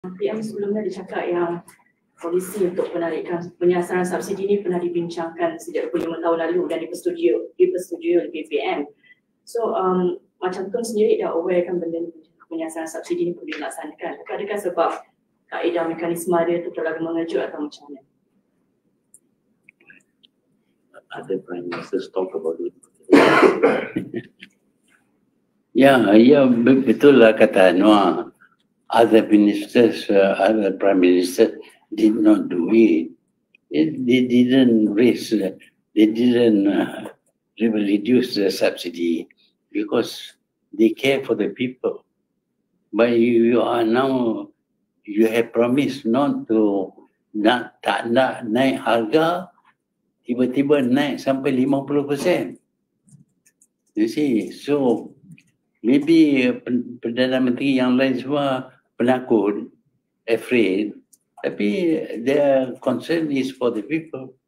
PM sebelumnya dia cakap yang polisi untuk penarikan penyiasan subsidi ini pernah dibincangkan sejak 25 tahun lalu dan dipersetujui oleh BPM. So macam Tun sendiri dah aware kan benda penyiasan subsidi ini perlu dilaksanakan. Adakah sebab kaedah mekanisme dia tu terlalu mengejut atau macam mana? Other prime ministers talk about it. Ya, betul lah kata Anwar. Other ministers, other prime minister did not do it. They didn't raise, they didn't reduce the subsidy because they care for the people. But you are now, you have promised not to, tak nak naik harga, tiba-tiba naik sampai 50%. You see, so maybe Perdana Menteri yang lain semua penakut, afraid, tapi their concern is for the people.